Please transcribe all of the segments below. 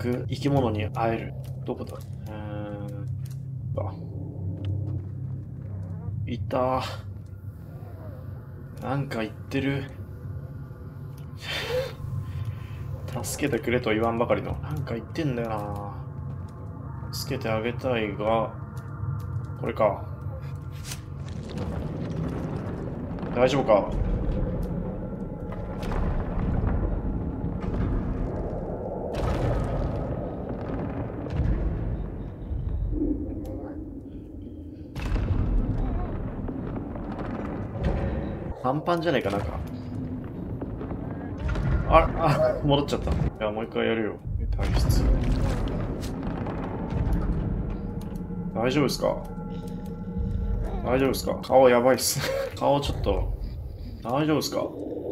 く生き物に会える。どこだ？いた。なんか言ってる。助けてくれと言わんばかりの。なんか言ってんだよな。助けてあげたいが、これか。大丈夫か？パンパンじゃないかなんか。戻っちゃった。いや、もう一回やるよ。退出。大丈夫ですか？大丈夫ですか？顔やばいっす。顔ちょっと。大丈夫ですか？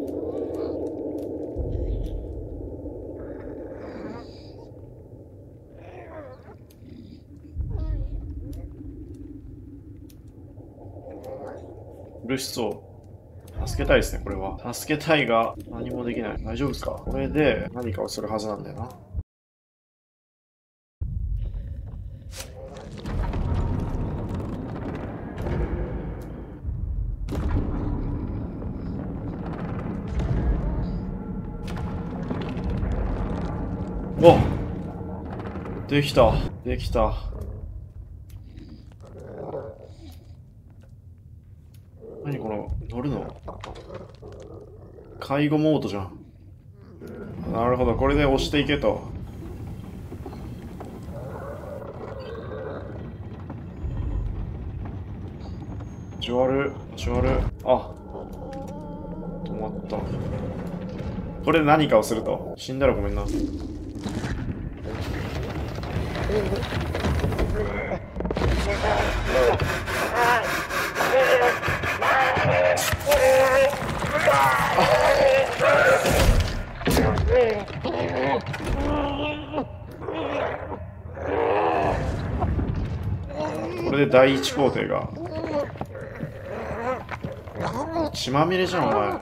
苦しそう。助けたいですね、これは。助けたいが、何もできない。大丈夫ですか？これで何かをするはずなんだよな。お！できた。できた。何この、乗るの？介護モードじゃん。なるほど、これで押していけと。ジュアル。あ、止まった。これで何かをすると。死んだらごめんな。これで第一工程が血まみれじゃんお前。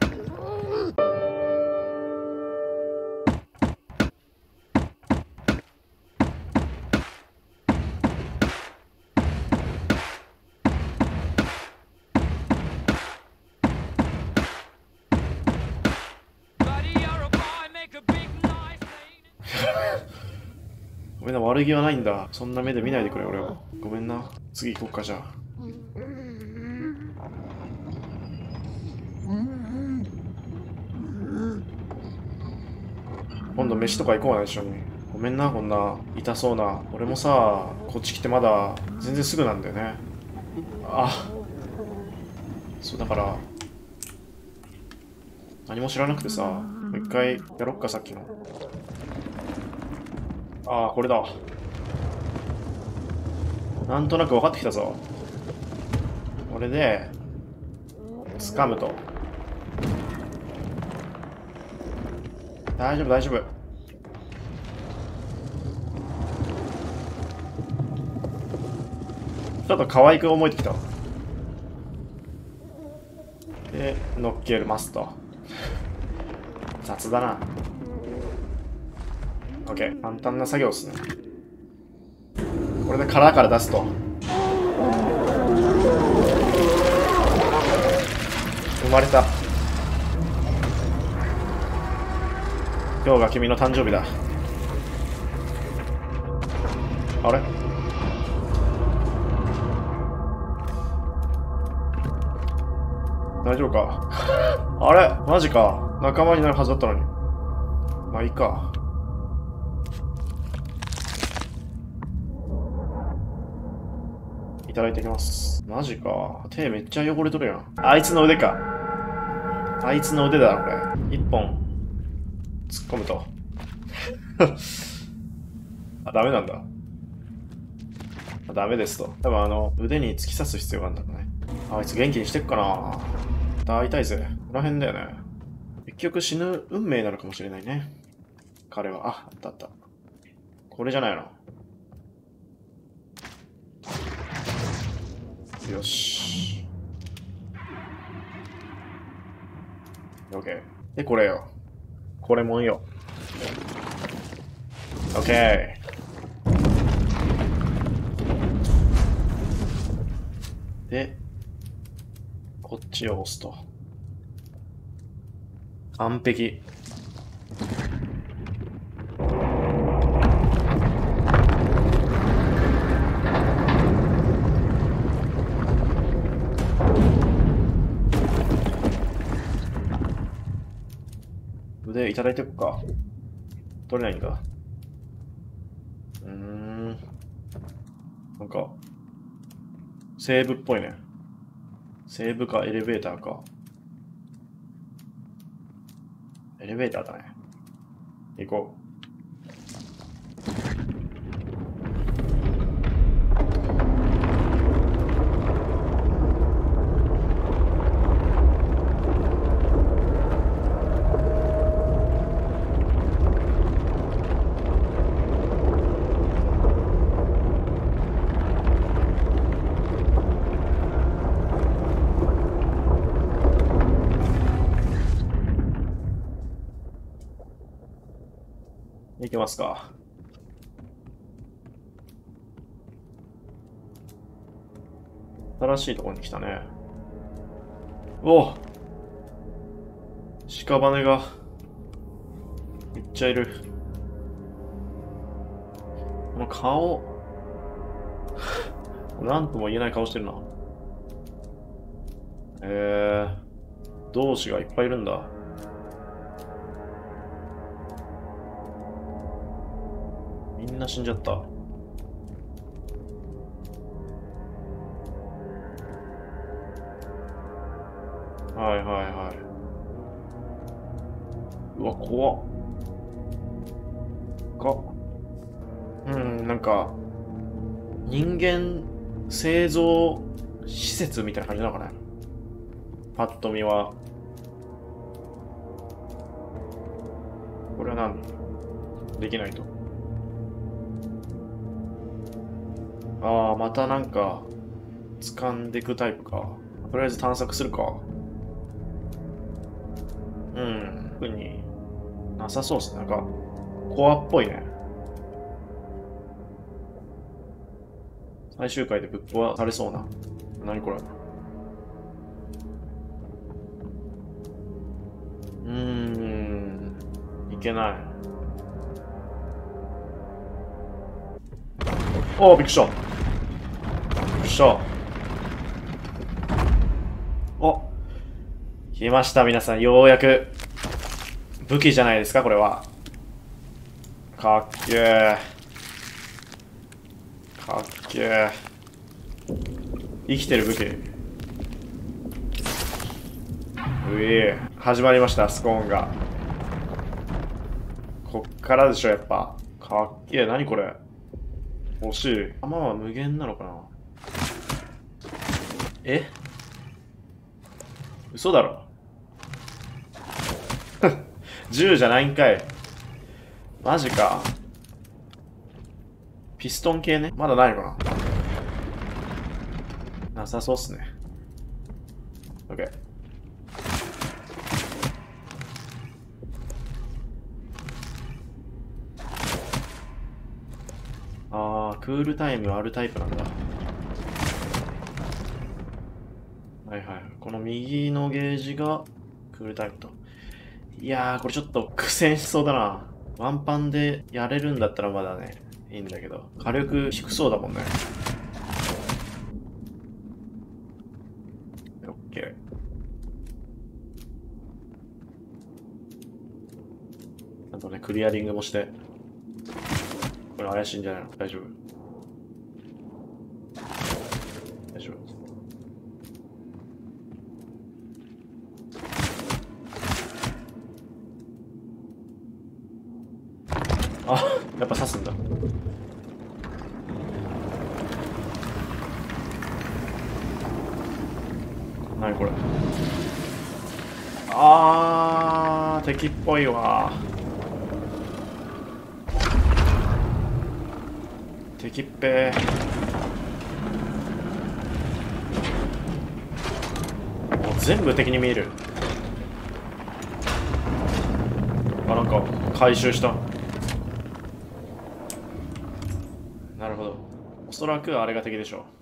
ごめんな、悪気はないんだ。そんな目で見ないでくれ俺を。ごめんな。次行こっかじゃあ。今度飯とか行こうな、一緒に。ごめんな、こんな痛そうな。俺もさ、こっち来てまだ全然すぐなんだよね。そうだから、何も知らなくてさ、もう一回やろっか、さっきの。これだ。なんとなく分かってきたぞ。これで、掴むと。大丈夫、大丈夫。ちょっと可愛く思えてきた。で、乗っけますと。雑だな。OK。簡単な作業ですね。これで殻から出すと。生まれた。今日が君の誕生日だ。あれ？大丈夫か？あれ？マジか。仲間になるはずだったのに。まあいいか。いただいてきます。マジか。手めっちゃ汚れとるやん。あいつの腕か。あいつの腕だな、これ。一本、突っ込むと。ダメなんだ。ダメですと。多分腕に突き刺す必要があるんだろうね。あいつ元気にしてっかな。大体ぜ。この辺だよね。結局死ぬ運命なのかもしれないね。彼は。あったあった。これじゃないの。よし。OK。で、これよ。これもんよ。 オッケー。で、こっちを押すと。完璧。腕いただいておくか。取れないんだ。なんか、セーブっぽいね。セーブかエレベーターか。エレベーターだね。行こう。行きますか。新しいところに来たね。お、屍がめっちゃいる。この顔なんとも言えない顔してるな。同志がいっぱいいるんだ。みんな死んじゃった。はいはいはい。うわ、怖っ。なんか、人間製造施設みたいな感じなのかな。パッと見は。これは何できないと。ああ、またなんか、掴んでいくタイプか。とりあえず探索するか。特になさそうっすね。なんか、コアっぽいね。最終回でぶっ壊されそうな。何これ。いけない。おお、びっくりした。びっくりした。お、来ました、皆さん。ようやく。武器じゃないですか、これは。かっけー。かっけー。生きてる武器。始まりました、スコーンが。こっからでしょ、やっぱ。かっけー。何これ。欲しい。弾は無限なのかな。え、嘘だろ。銃じゃないんかい。マジか。ピストン系ね。まだないのかな。なさそうっすね。OK。あー、クールタイムはあるタイプなんだ。はいはい。この右のゲージがクールタイムと。いやー、これちょっと苦戦しそうだな。ワンパンでやれるんだったらまだね、いいんだけど。火力低そうだもんね。オッケー。あとね、クリアリングもして。これ怪しいんじゃないの？大丈夫？大丈夫。あ、やっぱ刺すんだ。何これ。あー、敵っぽいわ。敵っぺー。もう全部敵に見える。あ、なんか回収した。 おそらくあれが敵でしょう。